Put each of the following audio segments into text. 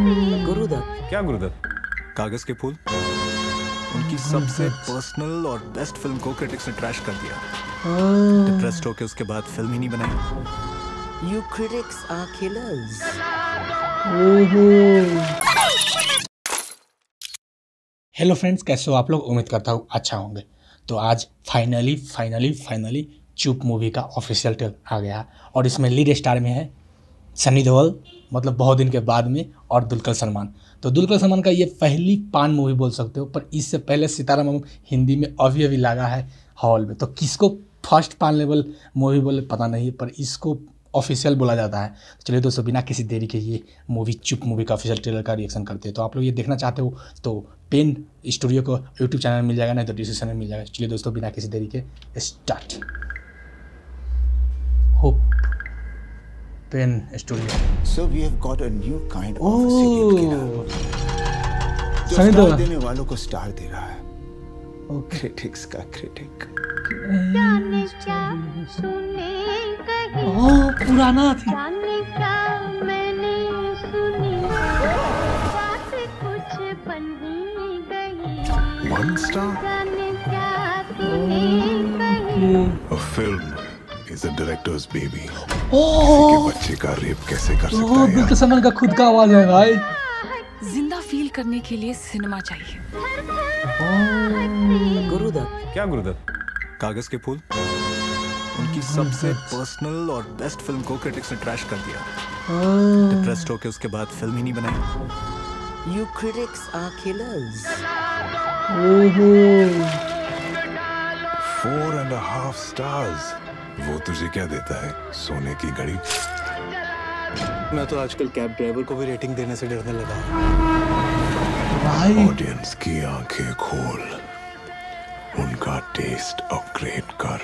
गुरुदत्त। क्या गुरुदत्त? कागज के फूल उनकी सबसे पर्सनल और बेस्ट फिल्म को क्रिटिक्स ने ट्रैश कर दिया। डिप्रेस्ड होके उसके बाद फिल्म ही नहीं बनाई। You critics are killers. Hello friends, कैसे हो आप लोग? उम्मीद करता हूँ अच्छा होंगे। तो आज फाइनली चुप मूवी का ऑफिशियल ट्रेलर आ गया और इसमें लीड स्टार में है सनी देओल, मतलब बहुत दिन के बाद में, और दुलकर सलमान। तो दुलकर सलमान का ये पहली पान मूवी बोल सकते हो, पर इससे पहले सितारामम हिंदी में अभी लगा है हॉल में। तो किसको फर्स्ट पान लेवल मूवी बोले पता नहीं, पर इसको ऑफिशियल बोला जाता है। तो चलिए दोस्तों, बिना किसी देरी के ये मूवी चुप मूवी का ऑफिशियल ट्रेलर का रिएक्शन करते हैं। तो आप लोग ये देखना चाहते हो तो पेन स्टूडियो को यूट्यूब चैनल मिल जाएगा, नहीं तो डिस्क्रिप्शन में मिल जाएगा। चलिए दोस्तों, बिना किसी देरी के start. Hope Pen studio. So we have got a new kind of a serial killer. जो सनी स्टार देओल। देने वालों को स्टार दे रहा है। क्रिटिक्स का क्रिटिक। जाने क्या सुने कहीं, ओह, पुराना थी। जाने क्या मैंने सुनी, बात कुछ बन ही गई। One star? जाने क्या तूने कही, A film is a director's baby. ओह, के बच्चे का रेप कैसे कर सकता ओह, है दुलकर सलमान का खुद का आवाज है भाई। जिंदा फील करने के लिए सिनेमा चाहिए। गुरुदत्त। क्या गुरुदत्त? कागज के फूल उनकी सबसे पर्सनल और बेस्ट फिल्म को क्रिटिक्स ने ट्रैश कर दिया। डिप्रेस्ड होके उसके बाद फिल्म ही नहीं बनाई। You critics are killers. 4.5 stars. वो तुझे क्या देता है? सोने की घड़ी? मैं तो आजकल कैब ड्राइवर को भी रेटिंग देने से डरने लगा। भाई ऑडियंस की आंखें खोल, उनका टेस्ट अपग्रेड कर।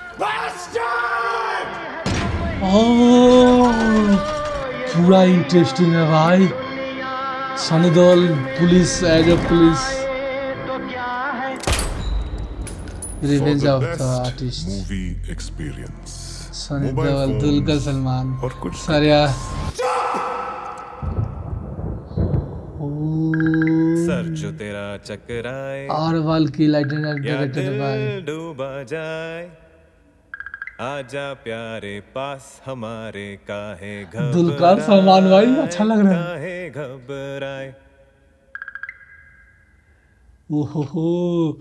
ओह, पूरा इंटरेस्टिंग है भाई। Sunny Deol police, as a police, revenge of the artist. Movie experience. Sunny Mobile Deol, phones Dulquer Salmaan और कुछ सारिया। सर जो तेरा चकराए और वाल की लाइटें या डायरेक्टेड बाय दिल डूबा जाए, आजा प्यारे पास हमारे, काहे घबराए, दुलकर सलमान भाई अच्छा लग रहा है। काहे घबराए। ओहो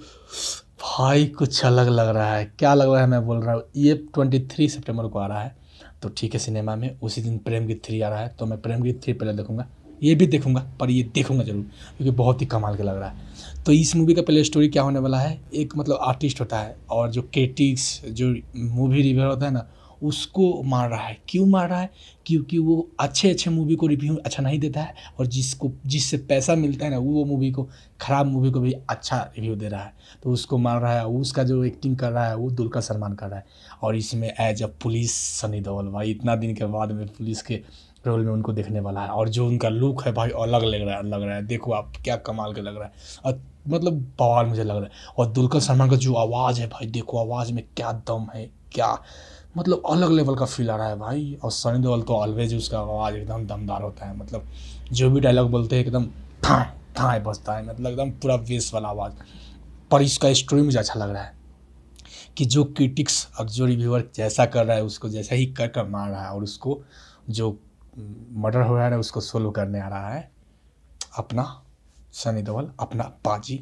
भाई, कुछ अलग लग रहा है। क्या लग रहा है मैं बोल रहा हूँ, ये 23 सितंबर को आ रहा है। तो ठीक है, सिनेमा में उसी दिन प्रेम गीत 3 आ रहा है। तो मैं प्रेम गीत 3 पहले देखूंगा, ये भी देखूंगा, पर ये देखूंगा जरूर क्योंकि बहुत ही कमाल के लग रहा है। तो इस मूवी का पहले स्टोरी क्या होने वाला है, एक मतलब आर्टिस्ट होता है और जो क्रिटिक्स, जो मूवी रिव्यूअर होता है ना, उसको मार रहा है। क्यों मार रहा है? क्योंकि वो अच्छे मूवी को रिव्यू अच्छा नहीं देता है, और जिससे पैसा मिलता है ना, वो मूवी को, खराब मूवी को भी अच्छा रिव्यू दे रहा है। तो उसको मार रहा है। उसका जो एक्टिंग कर रहा है वो दुलकर सलमान कर रहा है, और इसमें as a police Sunny Deol. भाई इतना दिन के बाद में पुलिस के रोल में उनको देखने वाला है, और जो उनका लुक है भाई अलग लग रहा है। देखो आप, क्या कमाल के लग रहा है, और मतलब बवाल मुझे लग रहा है। और दुलकर सलमान का जो आवाज़ है भाई, देखो आवाज़ में क्या दम है, क्या मतलब अलग लेवल का फील आ रहा है भाई। और सनी देओल तो ऑलवेज उसका आवाज़ एकदम दमदार होता है, मतलब जो भी डायलॉग बोलते हैं एकदम थाए थाए बजता है, मतलब एकदम पूरा बेस वाला आवाज़। पर इसका स्टोरी मुझे अच्छा लग रहा है कि जो क्रिटिक्स और जो रिव्यूअर जैसा कर रहा है उसको जैसा ही कर मार रहा है, और उसको जो मर्डर हो रहा है उसको सोलो करने आ रहा है अपना सनी देओल, अपना बाजी।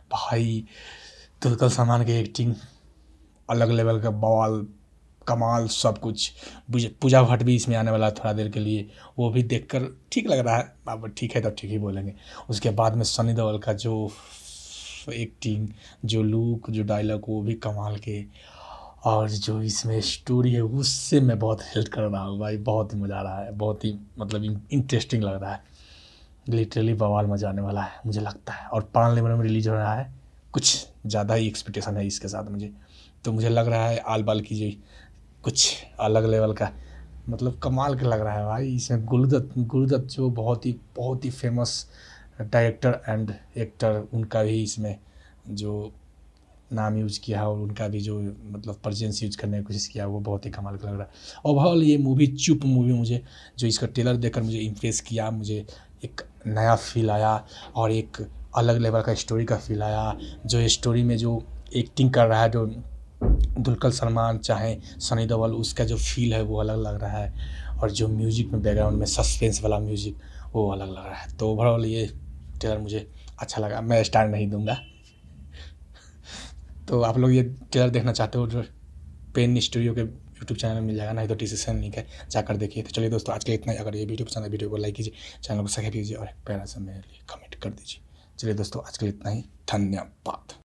भाई दुलकर सलमान की एक्टिंग अलग लेवल का, बवाल, कमाल, सब कुछ। पूजा भट्ट भी इसमें आने वाला है थोड़ा देर के लिए, वो भी देखकर ठीक लग रहा है। अब ठीक है, तब ठीक ही बोलेंगे। उसके बाद में सनी देओल का जो एक्टिंग, जो लुक, जो डायलॉग, वो भी कमाल के, और जो इसमें स्टोरी है उससे मैं बहुत हेल्प कर रहा हूँ भाई। बहुत ही मज़ा आ रहा है, बहुत ही मतलब इंटरेस्टिंग लग रहा है। लिटरली बवाल मजा आने वाला है मुझे लगता है। और पान लेवल में रिलीज हो रहा है, कुछ ज़्यादा ही एक्सपेक्टेशन है इसके साथ मुझे। तो मुझे लग रहा है आल बाल की जो कुछ अलग लेवल का, मतलब कमाल का लग रहा है भाई। इसमें गुरुदत्त जो बहुत ही फेमस डायरेक्टर एंड एक्टर, उनका भी इसमें जो नाम यूज़ किया है और उनका भी जो मतलब प्रेजेंस यूज़ करने की कोशिश किया वो बहुत ही कमाल का लग रहा है। ओवरऑल ये मूवी चुप मूवी मुझे जो इसका ट्रेलर देखकर मुझे इम्प्रेस किया, मुझे एक नया फील आया और एक अलग लेवल का स्टोरी का फील आया। जो स्टोरी में जो एक्टिंग कर रहा है जो दुलकर सलमान चाहे सनी देओल, उसका जो फील है वो अलग लग रहा है और जो म्यूजिक में बैकग्राउंड में सस्पेंस वाला म्यूजिक वो अलग लग रहा है। तो ओवरऑल ये ट्रेलर मुझे अच्छा लगा। मैं स्टार नहीं दूंगा। तो आप लोग ये ट्रेलर देखना चाहते हो जो पेन स्टूडियो के यूट्यूब चैनल में मिल जाएगा, नहीं तो डिस्क्रिप्शन लिंक है, जाकर देखिए। तो चलिए दोस्तों आज के इतना ही। अगर ये वीडियो पसंद है वीडियो को लाइक कीजिए, चैनल को सब्सक्राइब कीजिए और एक प्यारा सा मेरे लिए कमेंट कर दीजिए। चलिए दोस्तों आज के लिए इतना ही। धन्यवाद।